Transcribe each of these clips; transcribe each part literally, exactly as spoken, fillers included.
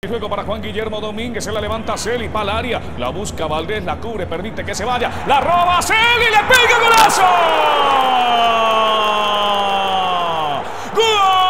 juego para Juan Guillermo Domínguez. Se la levanta Celi para el área. La busca Valdés, la cubre, permite que se vaya. La roba Celi, le pega golazo. ¡Gol!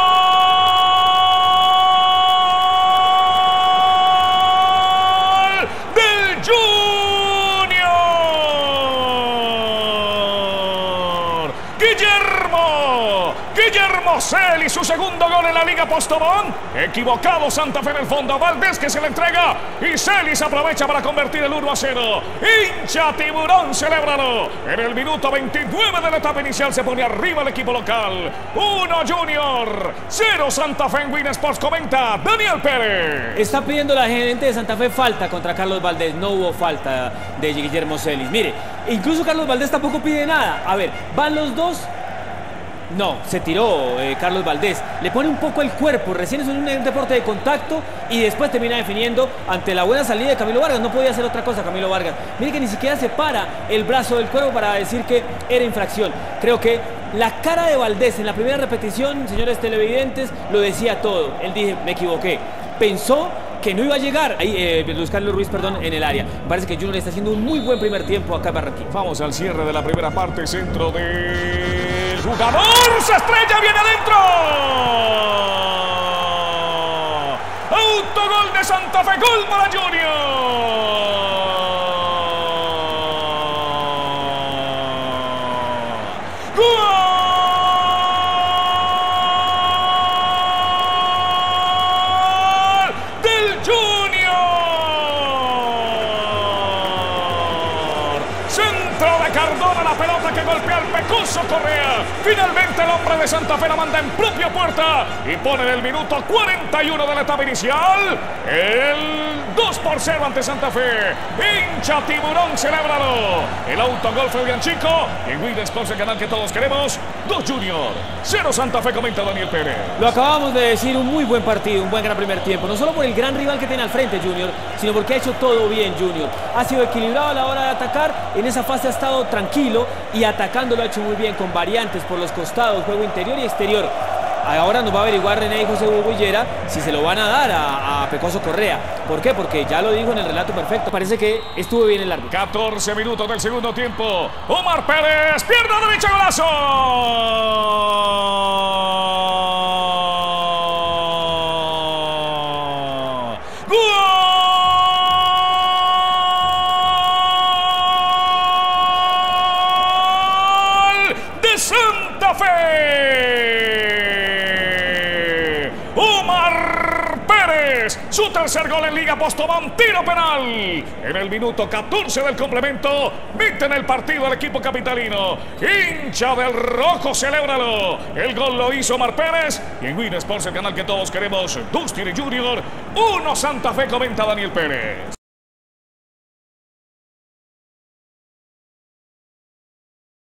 Guillermo, Guillermo Celi, su segundo gol en la Liga Postobón. Equivocado Santa Fe en el fondo. Valdés que se le entrega y Celi se aprovecha para convertir el uno a cero. Hincha tiburón, celébralo. En el minuto veintinueve de la etapa inicial se pone arriba el equipo local. uno Junior, cero Santa Fe en Win Sports. Comenta Daniel Pérez. Está pidiendo la gente de Santa Fe falta contra Carlos Valdés. No hubo falta de Guillermo Celi. Mire, incluso Carlos Valdés tampoco pide nada. A ver, van los dos. No, se tiró eh, Carlos Valdés. Le pone un poco el cuerpo. Recién es un, un deporte de contacto y después termina definiendo ante la buena salida de Camilo Vargas. No podía hacer otra cosa Camilo Vargas. Mire que ni siquiera se para el brazo del cuerpo para decir que era infracción. Creo que la cara de Valdés en la primera repetición, señores televidentes, lo decía todo. Él dijo, me equivoqué. Pensó que no iba a llegar ahí eh, Luis Carlos Ruiz, perdón, en el área. Me parece que Junior está haciendo un muy buen primer tiempo acá en Barranquilla. Vamos al cierre de la primera parte. Centro del jugador. Se estrella, viene adentro. Autogol de Santa Fe. Gol para Junior. ¡Gol! Centro de Cardona, la pelota que golpea al Pecoso Correa. Finalmente el hombre de Santa Fe la manda en propia puerta y pone en el minuto cuarenta y uno de la etapa inicial el dos por cero ante Santa Fe. Hincha tiburón, celébralo. El autogol fue Bianchico. En Win Sports, el canal que todos queremos. dos Junior, cero Santa Fe, comenta Daniel Pérez. Lo acabamos de decir, un muy buen partido, un buen gran primer tiempo. No solo por el gran rival que tiene al frente Junior, sino porque ha hecho todo bien Junior. Ha sido equilibrado a la hora de atacar. En esa fase ha estado tranquilo y atacando lo ha hecho muy bien con variantes por los costados, juego interior y exterior. Ahora nos va a averiguar René y José Hugo Higuera si se lo van a dar a, a Pecoso Correa. ¿Por qué? Porque ya lo dijo en el relato perfecto. Parece que estuvo bien el árbitro. catorce minutos del segundo tiempo. Omar Pérez, pierna derecha, golazo. Santa Fe. Omar Pérez, su tercer gol en Liga Postobón, tiro penal. En el minuto catorce del complemento, mete en el partido al equipo capitalino. Hincha del rojo, celébralo. El gol lo hizo Omar Pérez. Y en Win Sports, el canal que todos queremos, dos tiene Junior, uno Santa Fe, comenta Daniel Pérez.